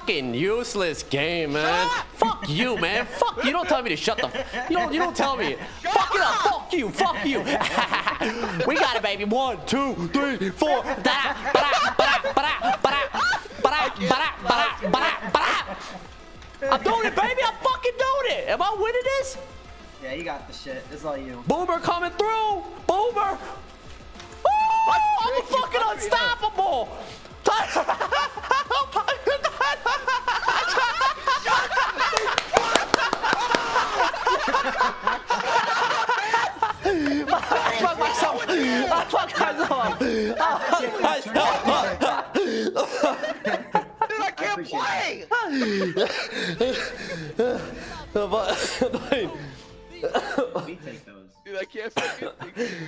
fucking useless game, man. Fuck you, man. Fuck you. Don't tell me to shut the. You don't tell me. Fuck it up. Fuck you. Fuck you. We got it, baby. 1, 2, 3, 4. I'm doing it, baby. I'm fucking doing it. Am I winning this? Yeah, you got the shit. This is all you. Boomer coming through. Boomer. Oh, I'm fucking unstoppable. I fucked myself. I fucked myself. Dude, I can't play. We take those. Dude, I can't fucking.